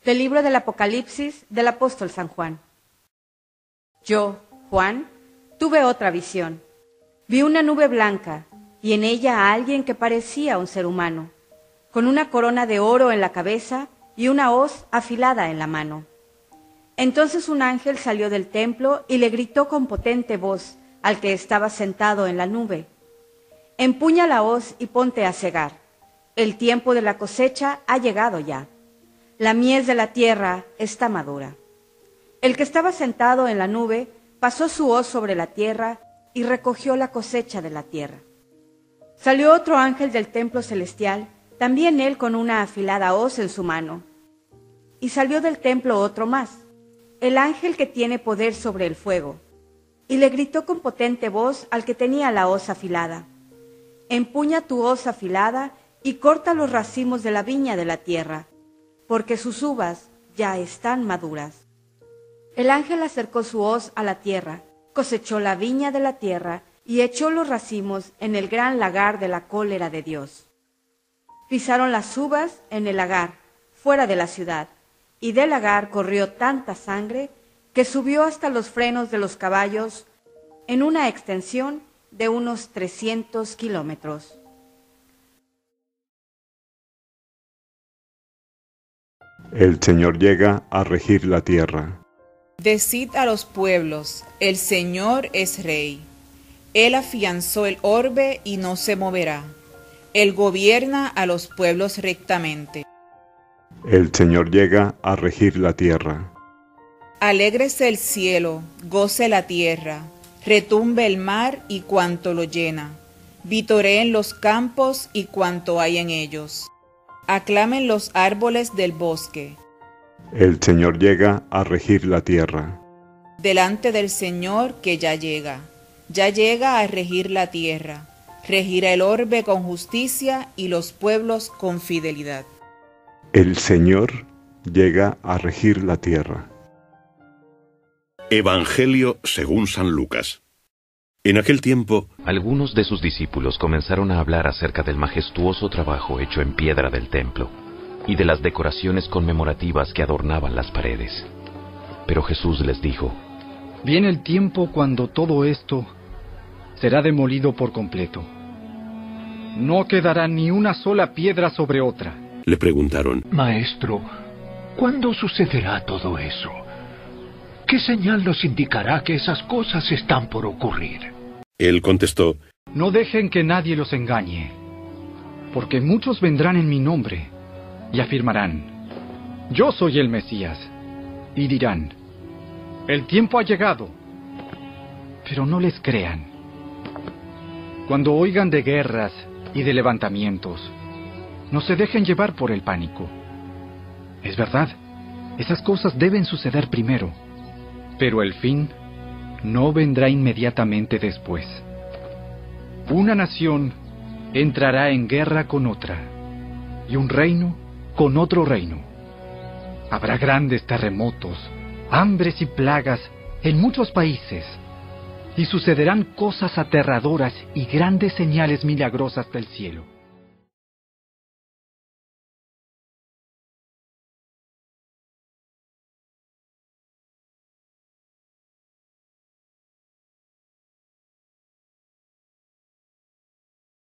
Del libro del Apocalipsis del apóstol San Juan. Yo, Juan, tuve otra visión. Vi una nube blanca y en ella a alguien que parecía un ser humano, con una corona de oro en la cabeza y una hoz afilada en la mano. Entonces un ángel salió del templo y le gritó con potente voz al que estaba sentado en la nube: «Empuña la hoz y ponte a segar. El tiempo de la cosecha ha llegado ya. La mies de la tierra está madura». El que estaba sentado en la nube pasó su hoz sobre la tierra y recogió la cosecha de la tierra. Salió otro ángel del templo celestial, también él con una afilada hoz en su mano. Y salió del templo otro más, el ángel que tiene poder sobre el fuego, y le gritó con potente voz al que tenía la hoz afilada: «Empuña tu hoz afilada y corta los racimos de la viña de la tierra, porque sus uvas ya están maduras». El ángel acercó su hoz a la tierra, cosechó la viña de la tierra y echó los racimos en el gran lagar de la cólera de Dios. Pisaron las uvas en el lagar, fuera de la ciudad, y del lagar corrió tanta sangre que subió hasta los frenos de los caballos en una extensión de unos 300 kilómetros. El Señor llega a regir la tierra. Decid a los pueblos: el Señor es Rey. Él afianzó el orbe y no se moverá. Él gobierna a los pueblos rectamente. El Señor llega a regir la tierra. Alégrese el cielo, goce la tierra, retumbe el mar y cuanto lo llena, vitoreen los campos y cuanto hay en ellos. Aclamen los árboles del bosque. El Señor llega a regir la tierra. Delante del Señor que ya llega a regir la tierra, regirá el orbe con justicia y los pueblos con fidelidad. El Señor llega a regir la tierra. Evangelio según San Lucas. En aquel tiempo, algunos de sus discípulos comenzaron a hablar acerca del majestuoso trabajo hecho en piedra del templo y de las decoraciones conmemorativas que adornaban las paredes. Pero Jesús les dijo: Viene el tiempo cuando todo esto será demolido por completo. No quedará ni una sola piedra sobre otra. Le preguntaron: Maestro, ¿cuándo sucederá todo eso? ¿Qué señal nos indicará que esas cosas están por ocurrir? Él contestó: No dejen que nadie los engañe, porque muchos vendrán en mi nombre y afirmarán: Yo soy el Mesías, y dirán: El tiempo ha llegado. Pero no les crean. Cuando oigan de guerras y de levantamientos, no se dejen llevar por el pánico. Es verdad, esas cosas deben suceder primero, pero el fin no vendrá inmediatamente después. Una nación entrará en guerra con otra, y un reino con otro reino. Habrá grandes terremotos, hambres y plagas en muchos países, y sucederán cosas aterradoras y grandes señales milagrosas del cielo.